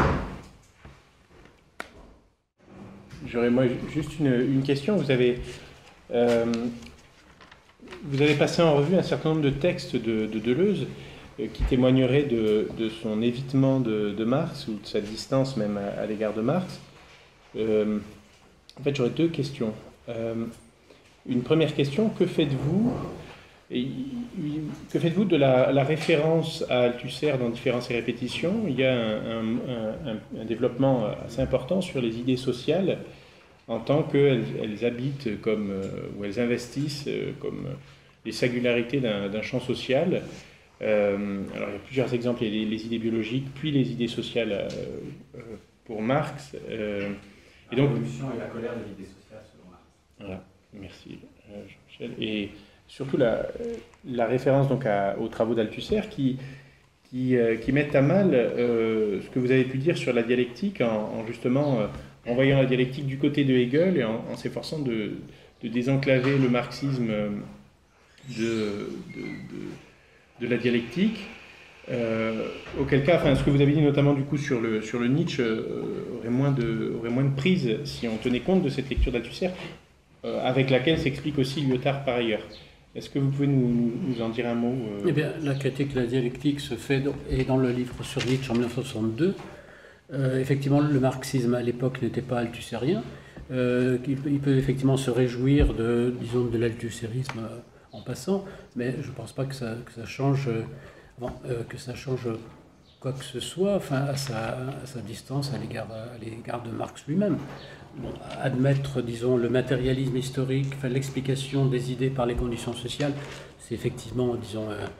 J'aurais moi juste une, une question. Vous avez, euh, vous avez passé en revue un certain nombre de textes de, de Deleuze qui témoignerait de, de son évitement de, de Marx, ou de sa distance même à, à l'égard de Marx. Euh, en fait, j'aurais deux questions. Euh, une première question, que faites-vous que faites-vous de la, la référence à Althusser dans Différence et répétition? Il y a un, un, un, un développement assez important sur les idées sociales en tant qu'elles elles habitent comme, ou elles investissent comme les singularités d'un, d'un champ social. Euh, alors il y a plusieurs exemples, il y a les, les idées biologiques, puis les idées sociales euh, euh, pour Marx. Euh, et donc, la révolution et la colère de l'idée sociale selon Marx. Voilà, merci euh, Jean-Michel. Et surtout la, la référence donc à, aux travaux d'Althusser qui, qui, euh, qui mettent à mal euh, ce que vous avez pu dire sur la dialectique en, en justement euh, en voyant la dialectique du côté de Hegel et en, en s'efforçant de, de désenclaver le marxisme de, de, de de la dialectique, euh, auquel cas, enfin, ce que vous avez dit notamment du coup sur le, sur le Nietzsche euh, aurait, moins de, aurait moins de prise si on tenait compte de cette lecture d'Althusser, euh, avec laquelle s'explique aussi Lyotard par ailleurs. Est-ce que vous pouvez nous, nous en dire un mot euh... Eh bien, la critique de la dialectique se fait dans, et dans le livre sur Nietzsche en mille neuf cent soixante-deux. Euh, effectivement, le marxisme à l'époque n'était pas althusserien. Euh, il, peut, il peut effectivement se réjouir de, disons, de l'althussérisme en passant, mais je ne pense pas que ça, que ça change, bon, euh, que ça change quoi que ce soit, enfin, à, sa, à sa distance à l'égard, à l'égard de Marx lui-même. Bon, admettre, disons, le matérialisme historique, enfin, l'explication des idées par les conditions sociales, c'est effectivement, disons, euh,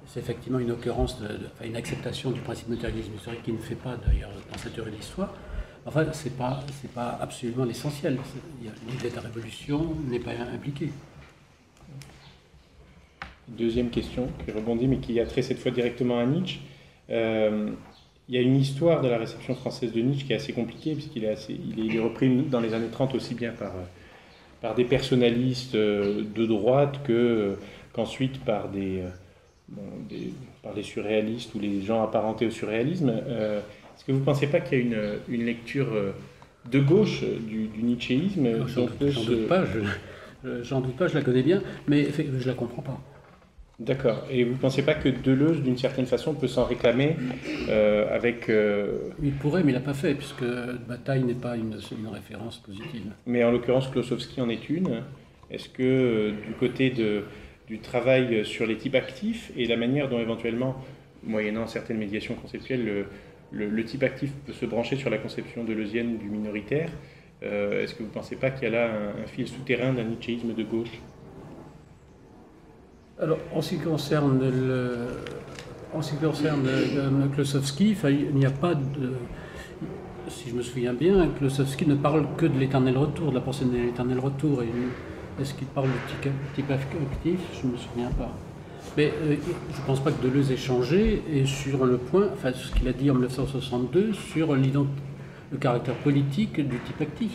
c'est effectivement une occurrence, de, de, enfin, une acceptation du principe de matérialisme historique qui ne fait pas d'ailleurs dans cette théorie de l'histoire. Enfin, ce n'est pas, c'est pas absolument l'essentiel. L'idée de la révolution n'est pas impliquée. Deuxième question qui rebondit, mais qui a trait cette fois directement à Nietzsche. Euh, il y a une histoire de la réception française de Nietzsche qui est assez compliquée, puisqu'il est, assez, il est, il est repris dans les années trente aussi bien par, par des personnalistes de droite que, qu'ensuite par des, bon, des, par des surréalistes ou les gens apparentés au surréalisme. Euh, est-ce que vous ne pensez pas qu'il y a une, une lecture de gauche du, du nietzschéisme? J'en doute, j'en doute pas, je, j'en doute pas, je la connais bien, mais je ne la comprends pas. D'accord. Et vous ne pensez pas que Deleuze, d'une certaine façon, peut s'en réclamer euh, avec... Euh... Il pourrait, mais il ne l'a pas fait, puisque Bataille n'est pas une, une référence positive. Mais en l'occurrence, Klossowski en est une. Est-ce que euh, du côté de, du travail sur les types actifs et la manière dont éventuellement, moyennant certaines médiations conceptuelles, le, le, le type actif peut se brancher sur la conception deleuzienne du minoritaire, euh, est-ce que vous ne pensez pas qu'il y a là un, un fil souterrain d'un nietzschéisme de gauche? Alors, en ce qui concerne, le, en ce qui concerne euh, Klossowski, il n'y a pas de... Si je me souviens bien, Klossowski ne parle que de l'éternel retour, de la pensée de l'éternel retour. Et est-ce qu'il parle de type actif? Je ne me souviens pas. Mais euh, je ne pense pas que Deleuze ait changé, et sur le point, enfin ce qu'il a dit en mille neuf cent soixante-deux, sur le caractère politique du type actif.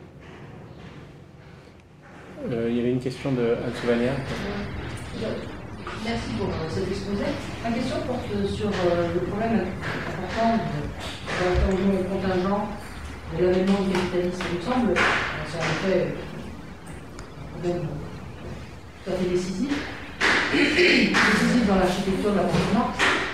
Euh, il y avait une question de Anne Sauvagnin. Merci pour cet exposé. Ma question porte sur euh, le problème important de l'intervention contingent de l'avènement du capitalisme. Il me semble, c'est en effet un problème tout à fait décisif, décisif dans l'architecture de la pensée Marx,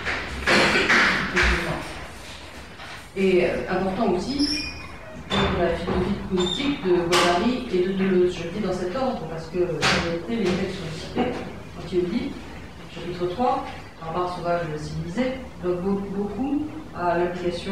et euh, important aussi pour la philosophie politique de Guattari et de Deleuze. Je le dis dans cet ordre parce que en réalité les textes sont cités. Anti-Oedipe, chapitre trois, un bar sauvage civilisé, donc beaucoup à l'application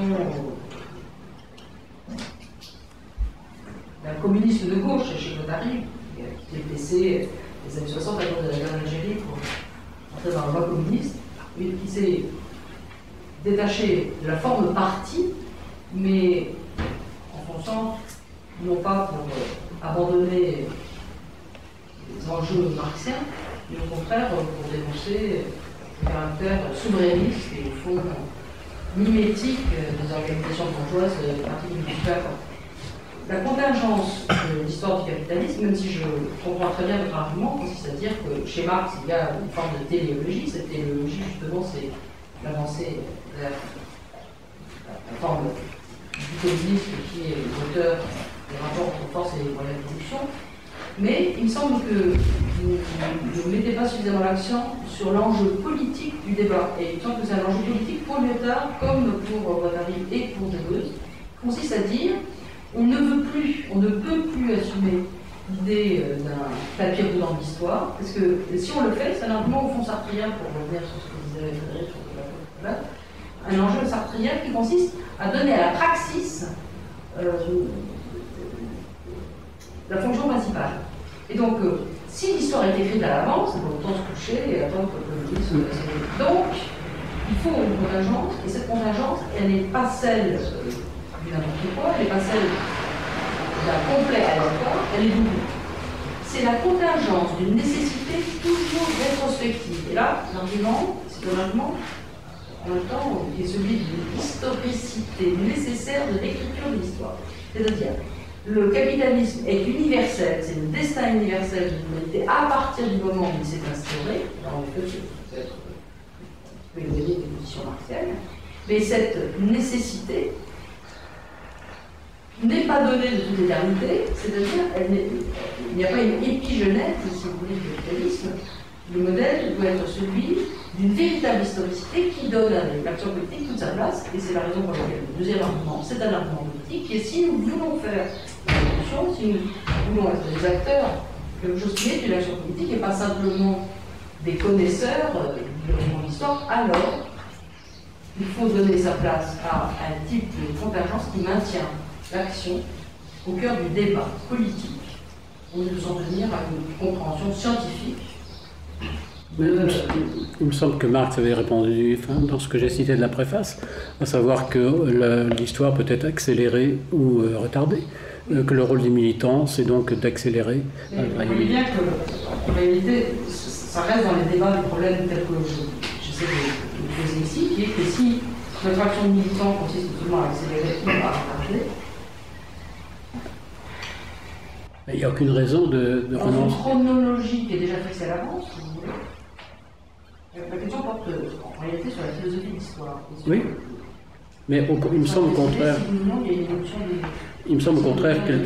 d'un communiste de gauche chez Guattari, qui est blessé les années soixante à cause de la guerre d'Algérie pour entrer dans la voie communiste, mais qui s'est détaché de la forme parti, mais en fonçant, non pas pour euh, abandonner les enjeux marxiens, mais au contraire pour dénoncer le caractère souverainiste et au fond mimétique des organisations bourgeoises de partis militaires. La contingence de l'histoire du capitalisme, même si je comprends très bien votre argument, consiste à dire que chez Marx il y a une forme de téléologie. Cette téléologie, justement, c'est l'avancée vers la forme du communisme qui est l'auteur des rapports entre force et les moyens de production. Mais il me semble que vous ne mettez pas suffisamment l'accent sur l'enjeu politique du débat. Et il me semble que c'est un enjeu politique pour Lyotard, comme pour Guattari et pour Deleuze, qui consiste à dire on ne veut plus, on ne peut plus assumer l'idée d'un tapis roulant de l'histoire, parce que si on le fait, c'est un argument au fond sartrien, pour revenir sur ce que disait Frédéric sur la un enjeu sartrien qui consiste à donner à la praxis euh, la fonction principale. Et donc, euh, si l'histoire est écrite à l'avance, il faut autant se coucher et attendre que le livre se... Donc, il faut une contingence, et cette contingence, elle n'est pas celle euh, du n'importe quoi, elle n'est pas celle d'un complet aléatoire, elle est double. C'est la contingence d'une nécessité toujours rétrospective. Et là, l'argument, c'est un argument, en même temps, qui est celui d'une historicité nécessaire de l'écriture de l'histoire. C'est-à-dire, le capitalisme est universel, c'est le destin universel de l'humanité à partir du moment où il s'est instauré. Alors, en effet, ça peut être éloigné des positions marxiennes, mais cette nécessité n'est pas donnée de toute éternité, c'est-à-dire il n'y a pas une épigenèse, si vous voulez, du capitalisme. Le modèle doit être celui d'une véritable historicité qui donne à l'action politique toute sa place, et c'est la raison pour laquelle le deuxième argument, c'est un argument politique, et si nous voulons faire une révolution, si nous voulons être des acteurs, quelque chose qui est une action politique, et pas simplement des connaisseurs de l'histoire, alors il faut donner sa place à un type de contingence qui maintient l'action au cœur du débat politique, au lieu de s'en tenir à une compréhension scientifique Euh, il me semble que Marx avait répondu enfin, dans ce que j'ai cité de la préface, à savoir que l'histoire peut être accélérée ou euh, retardée, euh, que le rôle des militants, c'est donc d'accélérer. Vous voyez bien qu'en réalité, ça reste dans les débats du problème tel que j'essaie de le poser ici, qui est que si notre action de militant consiste seulement à accélérer ou à retarder, il n'y a aucune raison de, de dans une chronologie qui est déjà fixée à l'avance, si vous voulez. La question porte en réalité sur la philosophie de l'histoire. Oui, mais au, il me semble au contraire. Il me semble au contraire que.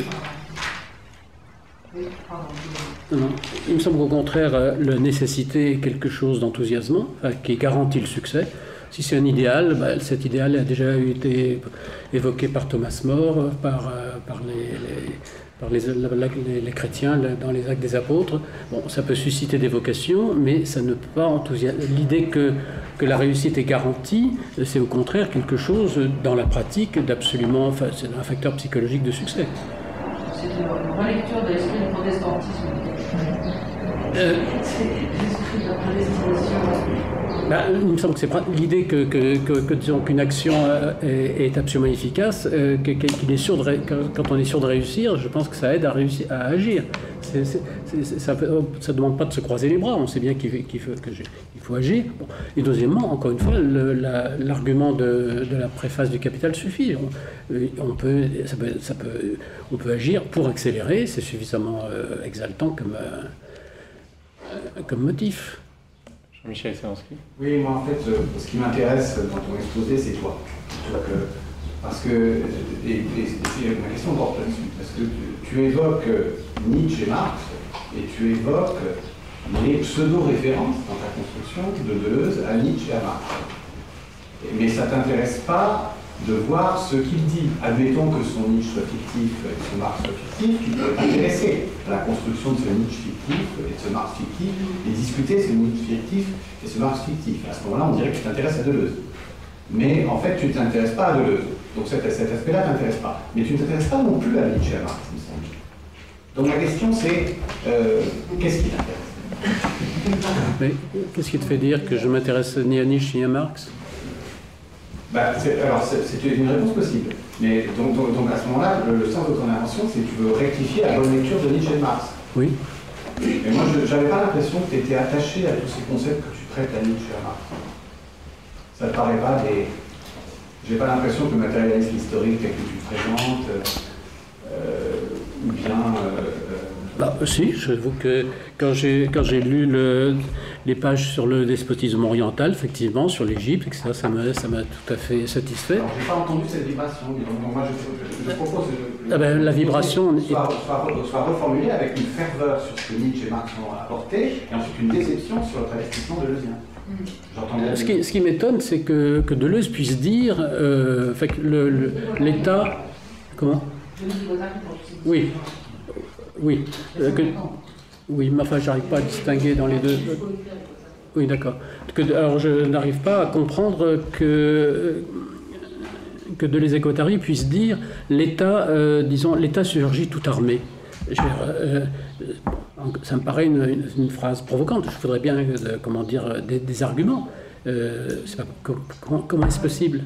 Non, non. Il me semble qu'au contraire, la nécessité est quelque chose d'enthousiasmant, enfin, qui garantit le succès. Si c'est un idéal, bah, cet idéal a déjà été évoqué par Thomas More, par, euh, par, les, les, par les, les, les chrétiens dans les Actes des Apôtres. Bon, ça peut susciter des vocations, mais ça ne peut pas enthousiasmer. L'idée que, que la réussite est garantie, c'est au contraire quelque chose dans la pratique d'absolument, enfin, c'est un facteur psychologique de succès. C'est une relecture de l'esprit du protestantisme. Euh, c'est l'esprit de la prédestination. Ben, il me semble que c'est l'idée que, que, que, que disons qu'une action est, est absolument efficace, euh, qu'il est sûr de ré... quand on est sûr de réussir, je pense que ça aide à, réussir, à agir. C'est, c'est, c'est, ça ne demande pas de se croiser les bras, on sait bien qu'il, qu'il faut, que je, il faut agir. Bon. Et deuxièmement, encore une fois, le, la, l'argument de, de la préface du Capital suffit. On, on, peut, ça peut, ça peut, on peut agir pour accélérer, c'est suffisamment euh, exaltant comme, euh, comme motif. Michel Selansky. Oui, moi en fait, ce qui m'intéresse dans ton exposé, c'est toi. Donc, euh, parce que, et, et, et ma question porte là-dessus, parce que tu, tu évoques Nietzsche et Marx, et tu évoques les pseudo-références dans ta construction de Deleuze à Nietzsche et à Marx. Mais ça ne t'intéresse pas de voir ce qu'il dit. Admettons que son Nietzsche soit fictif et son Marx soit fictif, tu peux t'intéresser à la construction de ce Nietzsche fictif et de ce Marx fictif, et discuter ce Nietzsche fictif et ce Marx fictif. À ce moment-là, on dirait que tu t'intéresses à Deleuze. Mais en fait, tu ne t'intéresses pas à Deleuze. Donc cet, cet aspect-là ne t'intéresse pas. Mais tu ne t'intéresses pas non plus à Nietzsche et à Marx, il me semble. Donc la question, c'est euh, qu'est-ce qui t'intéresse? Mais qu'est-ce qui te fait dire que je m'intéresse ni à Nietzsche ni à Marx? Bah, c'est, alors, c'est, c'est une réponse possible. Mais donc, donc, donc à ce moment-là, le, le sens de ton intervention, c'est que tu veux rectifier la bonne lecture de Nietzsche et de Marx. Oui. Mais moi, je n'avais pas l'impression que tu étais attaché à tous ces concepts que tu prêtes à Nietzsche et à Marx. Ça ne te paraît pas des... J'ai pas l'impression que le matérialisme historique tel que tu le présentes, euh, ou bien... Euh, Bah, si, j'avoue que quand j'ai, quand j'ai lu le, les pages sur le despotisme oriental, effectivement, sur l'Égypte, et cetera, ça m'a, ça m'a tout à fait satisfait. Alors, j'ai pas entendu cette vibration. Donc, moi, je, je, je propose que ah ben, la vibration soit, soit, soit reformulée avec une ferveur sur ce que Nietzsche et Marx ont apporté, et ensuite une déception sur le travestissement deleuzien. J'entends bien. Ce qui, ce qui m'étonne, c'est que, que Deleuze puisse dire euh, fait que le, le, l'État... Comment? Oui. Oui, euh, que, oui, mais enfin, j'arrive pas à distinguer dans les deux. Oui, d'accord. Que, alors, je n'arrive pas à comprendre que que Deleuze et Guattari puissent dire l'État, euh, disons, l'État surgit tout armé. Je veux dire, euh, ça me paraît une, une, une phrase provocante. Je voudrais bien, euh, comment dire, des, des arguments. Euh, c'est pas, comment, comment est-ce possible?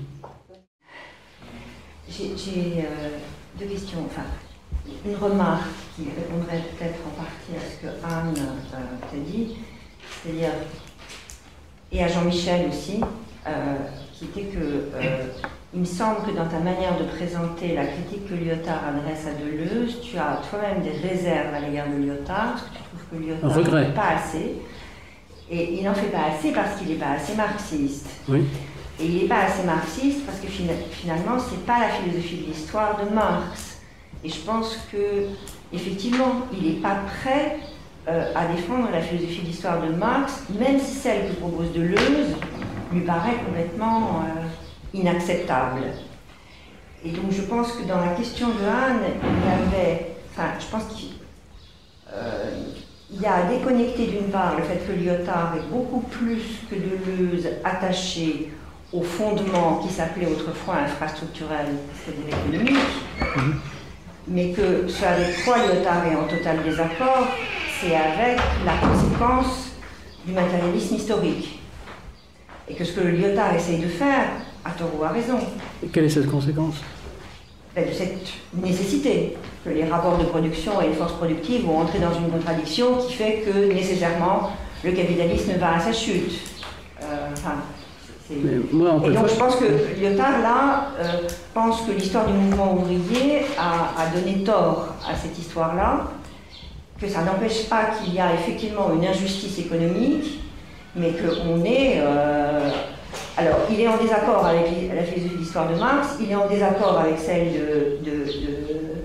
J'ai, j'ai euh, deux questions. Enfin, une remarque qui répondrait peut-être en partie à ce que Anne euh, t'a dit, c'est-à-dire, et à Jean-Michel aussi, euh, qui était que, euh, il me semble que dans ta manière de présenter la critique que Lyotard adresse à Deleuze, tu as toi-même des réserves à l'égard de Lyotard, parce que tu trouves que Lyotard n'en fait pas assez, et il n'en fait pas assez parce qu'il n'est pas assez marxiste. Oui. Et il n'est pas assez marxiste parce que finalement, ce n'est pas la philosophie de l'histoire de Marx. Et je pense que, effectivement, il n'est pas prêt euh, à défendre la philosophie de l'histoire de Marx, même si celle que propose Deleuze lui paraît complètement euh, inacceptable. Et donc, je pense que dans la question de Anne, il y avait, enfin, je pense qu'il euh, y a à déconnecter d'une part le fait que Lyotard est beaucoup plus que Deleuze attaché au fondement qui s'appelait autrefois infrastructurel, c'est-à-dire économique. Mmh. Mais que ce avec quoi Lyotard est en total désaccord, c'est avec la conséquence du matérialisme historique. Et que ce que Lyotard essaye de faire, à tort ou à raison. Et quelle est cette conséquence? Ben, de cette nécessité, que les rapports de production et les forces productives vont entrer dans une contradiction qui fait que nécessairement le capitalisme va à sa chute. Euh, enfin, Mais moi, et donc je pense que Lyotard, là, euh, pense que l'histoire du mouvement ouvrier a, a donné tort à cette histoire-là, que ça n'empêche pas qu'il y a effectivement une injustice économique, mais qu'on est... Euh, alors, il est en désaccord avec la philosophie de l'histoire de Marx, il est en désaccord avec celle de, de, de,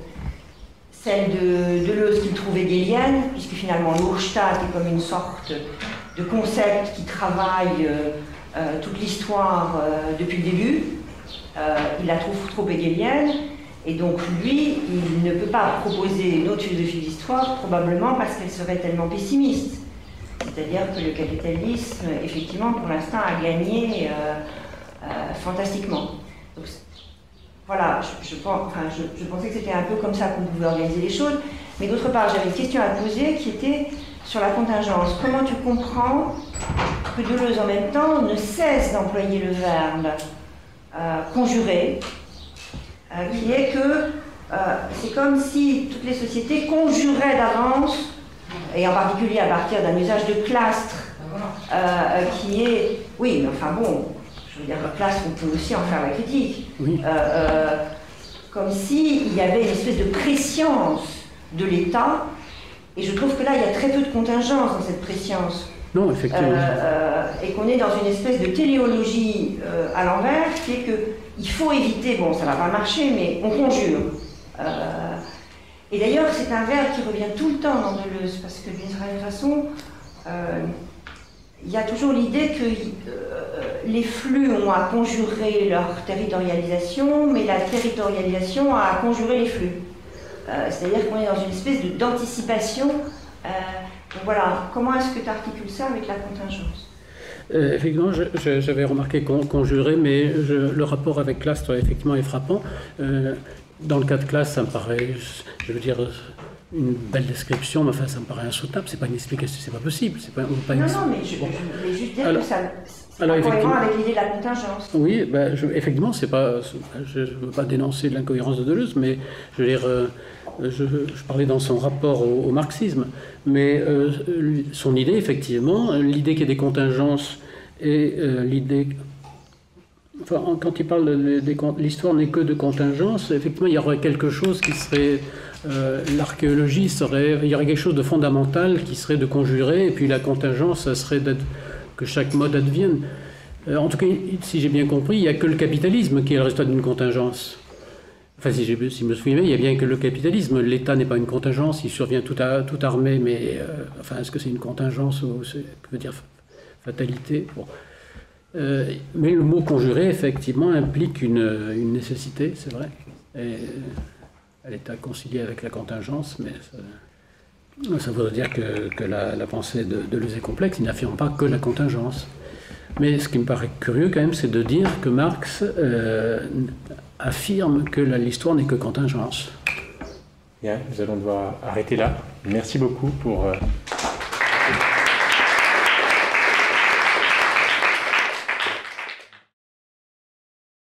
celle de Deleuze qu'il trouvait hegélienne, puisque finalement l'Urstadt est comme une sorte de concept qui travaille euh, euh, toute l'histoire euh, depuis le début. Euh, il la trouve trop hegélienne, et donc lui, il ne peut pas proposer une autre philosophie de l'histoire, probablement parce qu'elle serait tellement pessimiste. C'est-à-dire que le capitalisme, effectivement, pour l'instant, a gagné euh, euh, fantastiquement. Donc, voilà, je, je, pense, enfin, je, je pensais que c'était un peu comme ça qu'on pouvait organiser les choses. Mais d'autre part, j'avais une question à poser qui était sur la contingence. Comment tu comprends que Deleuze, en même temps, ne cesse d'employer le verbe euh, conjurer, euh, qui est que euh, c'est comme si toutes les sociétés conjuraient d'avance, et en particulier à partir d'un usage de clastre, euh, qui est... Oui, mais enfin bon, je veux dire, le clastre, on peut aussi en faire la critique. Oui. Euh, euh, comme s'il y avait une espèce de préscience de l'État, et je trouve que là, il y a très peu de contingence dans cette préscience. Non, effectivement. Euh, euh, et qu'on est dans une espèce de téléologie euh, à l'envers, qui est qu'il faut éviter, bon, ça ne va pas marcher, mais on conjure. Euh, Et d'ailleurs, c'est un verbe qui revient tout le temps dans Deleuze, parce que d'une certaine façon, euh, il y a toujours l'idée que euh, les flux ont à conjurer leur territorialisation, mais la territorialisation a à conjurer les flux. Euh, C'est-à-dire qu'on est dans une espèce d'anticipation. Euh, donc voilà, comment est-ce que tu articules ça avec la contingence? Euh, effectivement, j'avais remarqué con, conjurer, mais je, le rapport avec Clastre, effectivement, est frappant. Euh, Dans le cas de classe, ça me paraît, je veux dire, une belle description, mais enfin, ça me paraît insoutenable. C'est pas une explication, c'est pas possible. C'est pas, pas non, une... non, mais je, je voulais juste dire alors, que ça, c'est alors, cohérent avec l'idée de la contingence. Oui, ben, je, effectivement, c'est pas, je ne veux pas dénoncer l'incohérence de Deleuze, mais je veux dire, euh, je, je parlais dans son rapport au, au marxisme, mais euh, son idée, effectivement, l'idée qu'il y ait des contingences et euh, l'idée... Enfin, quand il parle de, de l'histoire n'est que de contingence, effectivement, il y aurait quelque chose qui serait... Euh, l'archéologie serait... Il y aurait quelque chose de fondamental qui serait de conjurer, et puis la contingence, ça serait que chaque mode advienne. Euh, en tout cas, si j'ai bien compris, il n'y a que le capitalisme qui est le résultat d'une contingence. Enfin, si, si je me souviens bien, il n'y a bien que le capitalisme. L'État n'est pas une contingence, il survient tout, à, tout armé, mais... Euh, enfin, est-ce que c'est une contingence ou... Que veut dire fatalité? Bon. Euh, mais le mot conjurer, effectivement, implique une, une nécessité, c'est vrai. Et elle est à concilier avec la contingence, mais ça, ça voudrait dire que, que la, la pensée de Deleuze est complexe, il n'affirme pas que la contingence. Mais ce qui me paraît curieux, quand même, c'est de dire que Marx euh, affirme que l'histoire n'est que contingence. Bien, nous allons devoir arrêter là. Merci beaucoup pour... Euh